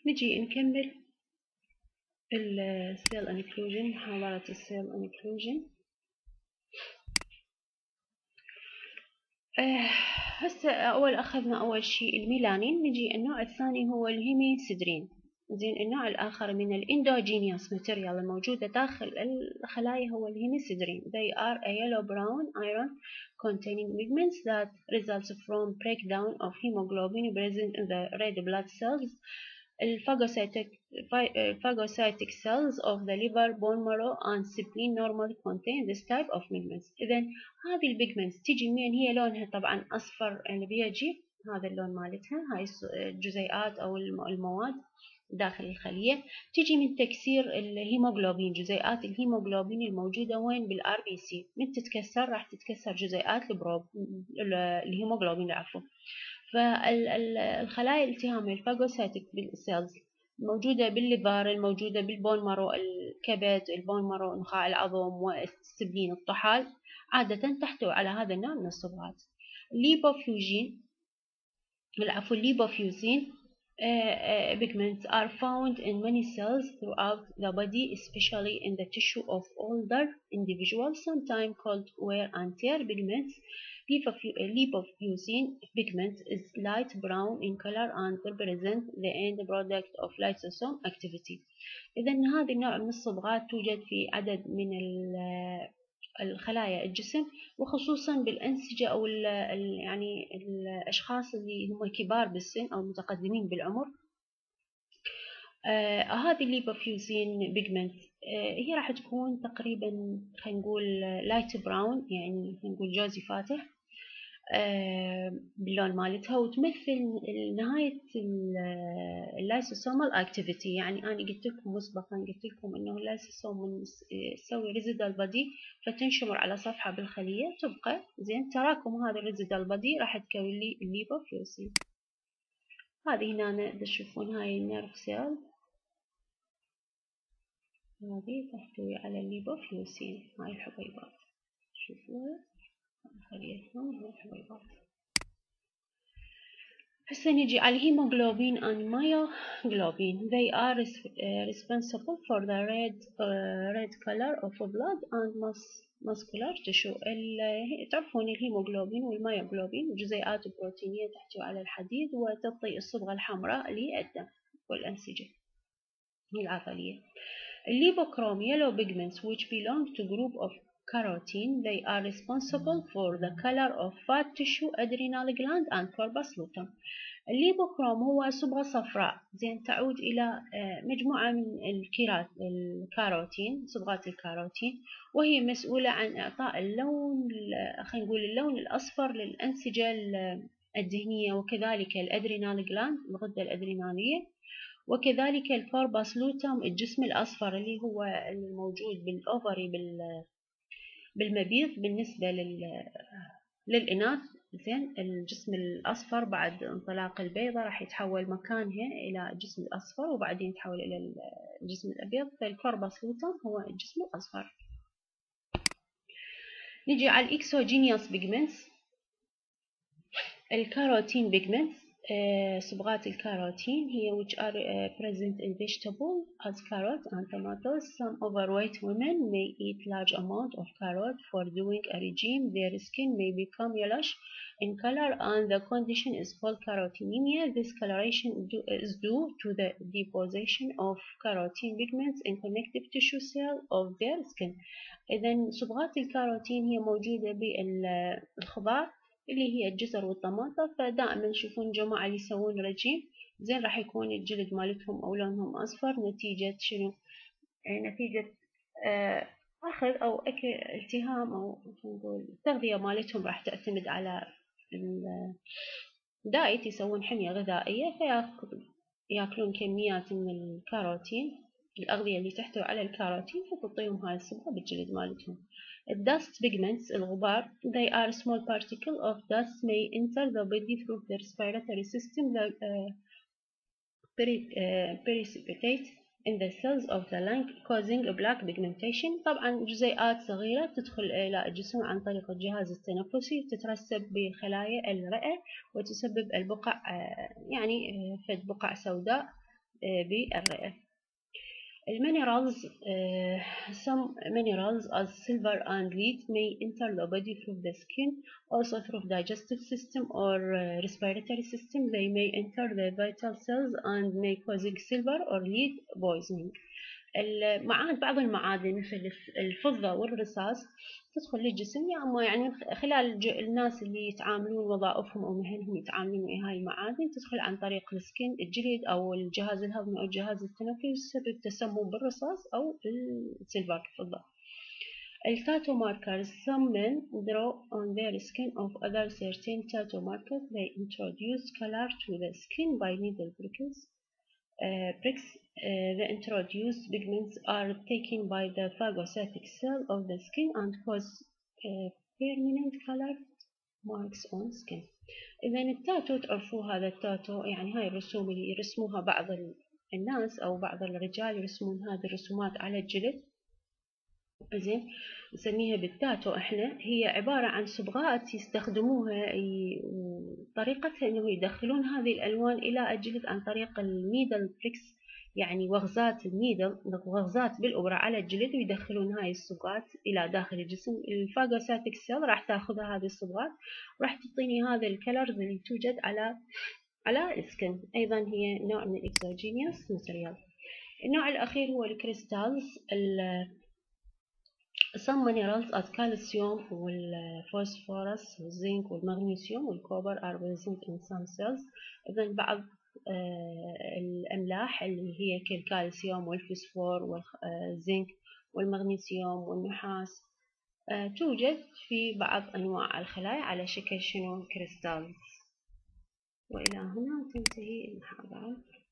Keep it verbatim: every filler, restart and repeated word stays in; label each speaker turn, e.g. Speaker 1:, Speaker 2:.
Speaker 1: نجي نكمل السيل انكلوجن، محاضرة السيل انكلوجن. آه هسه أول أخذنا أول شيء الميلانين، نجي النوع الثاني هو الهيميسيدرين. زين النوع الآخر من الاندوجينيوس ماتيريال الموجودة داخل الخلايا هو الهيميسيدرين. They are a yellow brown iron containing pigments that results from breakdown of hemoglobin present in the red blood cells. الفاجوسيتك phagocytic cells of the liver, bone marrow and spleen normally contain this type of pigments. إذا هذه البيجمنتس تجي من هي لونها طبعا أصفر اللي بيجي هذا اللون مالتها، هاي الجزيئات أو المواد داخل الخلية تجي من تكسير الهيموغلوبين، جزيئات الهيموغلوبين الموجودة وين بالار بي سي. من تتكسر راح تتكسر جزيئات البروب الهيموغلوبين العفو. فالخلايا الالتهامية الفاجوسيتك بالسيلز الموجودة بالليفر، الموجودة بالبون مارو، الكبد، البون مارو، نخاع العظم والسبلين، الطحال، عادة تحتوي على هذا النوع من الصبغات. الليبوفيوجين العفو الليبوفيوزين uh, uh, pigments are found in many cells throughout the body, especially in the tissue of older individuals, sometimes called wear and tear pigments. Lipofuscin pigment is light brown in color and represent the end product of lysosome activity. إذا هذا النوع من الصبغات توجد في عدد من الخلايا الجسم، وخصوصا بالأنسجة أو ال ال يعني الأشخاص اللي هم كبار بالسن أو متقدمين بالعمر. آه هذه الليبوفيوزين بيجمنت آه هي راح تكون تقريبا خلينا نقول لايت براون، يعني خلينا نقول جوزي فاتح آه باللون مالتها، وتمثل نهاية اللايسوسومال اكتيفيتي. يعني أنا قلت لكم مسبقا، قلت لكم إنه اللايسوسوم من تسوي ريزيدال بادي فتنشمر على صفحة بالخلية تبقى زين، تراكم هذا الريزيدال بادي راح تكون لي الليبوفيوزين. هذه هنا تشوفون هاي النيرف سيل، هذه تحتوي على الليبوفيوزين، هاي الحبيبات شوفوها خليتهم هاي الحبيبات. هسه نجي على الهيموغلوبين and myoglobin. They are res uh, responsible for the red uh, red color of blood and mus muscular tissue. تعرفون الهيموغلوبين والمايوغلوبين جزيئات بروتينية تحتوي على الحديد وتعطي الصبغة الحمراء للدم والأنسجة العضلية. Lipochrome yellow pigments which belong to group of carotene. They are responsible for the color of fat tissue, adrenal gland and corpus luteum. الليبوكروم هو صبغة صفراء زين تعود إلى مجموعة من الكيرات الكاروتين، صبغات الكاروتين، وهي مسؤولة عن إعطاء اللون خلينا نقول اللون الأصفر للأنسجة الدهنية، وكذلك الأدرينال جلاند الغدة الأدرينالية، وكذلك الكوربس لوتم الجسم الأصفر اللي هو الموجود بالأوفري بالمبيض بالنسبة للإناث. زين الجسم الأصفر بعد انطلاق البيضة راح يتحول مكانها إلى الجسم الأصفر وبعدين يتحول إلى الجسم الأبيض، فالكوربس لوتم هو الجسم الأصفر. نجي على الإكسوجينيوس بيجمنتس. الكاروتين بيجمنتس صبغات الكاروتين هي which are uh, present in vegetable as carrot and tomatoes. Some overweight women may eat large amount of carrot for doing a regime. Their skin may become yellowish in color and the condition is called carotenemia. This coloration is due to the deposition of carotene pigments in connective tissue cell of their skin. إذن صبغات الكاروتين هي موجودة بالخضار اللي هي الجزر والطماطة، فدائما تشوفون جماعة اللي يسوون رجيم زين راح يكون الجلد مالتهم أو لونهم أصفر نتيجة شنو؟ نتيجة آه أخذ أو أكل التهام أو نقول التغذية مالتهم راح تعتمد على الدايت، يسوون حمية غذائية فيأكلون كميات من الكاروتين، الأغذية اللي تحتوي على الكاروتين، فتعطيهم هاي الصبغة بالجلد مالتهم. Dust pigments الغبار they are small particles of dust may enter the body through the respiratory system that uh, precipitate in the cells of the lung causing black pigmentation. طبعا جزيئات صغيرة تدخل إلى الجسم عن طريق الجهاز التنفسي تترسب بخلايا الرئة وتسبب البقع يعني فد بقع سوداء بالرئة. المينرالز uh, some minerals as silver and lead may enter the body through the skin, also through digestive system or uh, respiratory system. They may enter the vital cells and may cause silver or lead poisoning. المعادن بعض المعادن مثل الفضة والرصاص تدخل للجسم، يا أما يعني خلال الناس اللي يتعاملون وظائفهم أو مهنهم يتعاملون مع هاي المعادن تدخل عن طريق السكين الجلد أو الجهاز الهضمي أو الجهاز التنفسي، يسبب التسمم بالرصاص أو السيلفر الفضة. التاتو markers some men draw on their skin of other certain tattoo markers. They introduce color to the skin by needle pricks. Uh, pricks uh, the introduced pigments are taken by the phagocytic cell of the skin and cause uh, permanent colored marks on skin. إذا التاتو تعرفوا هذا التاتو يعني هاي الرسوم اللي يرسموها بعض الناس أو بعض الرجال يرسمون هذه الرسومات على الجلد، زين نسميها بالتاتو احنا. هي عبارة عن صبغات يستخدموها، وطريقتها انه يدخلون هذه الالوان الى الجلد عن طريق النيدل بريكس، يعني وغزات النيدل، وغزات بالابرة على الجلد، ويدخلون هاي الصبغات الى داخل الجسم. الفاجوساتيك سيل راح تاخذ هذه الصبغات وراح تعطيني هذا الكلرز اللي توجد على على السكن. ايضا هي نوع من الاكزوجينيوس ماتريال. النوع الاخير هو الكريستالز. some minerals as calcium والفوسفورس والزنك والمغنيسيوم والكوبر are present in some cells. إذن بعض الأملاح اللي هي كالكالسيوم والفوسفور والزنك والمغنيسيوم والنحاس توجد في بعض أنواع الخلايا على شكل شنو كريستالز. وإلى هنا تنتهي المحاضرة.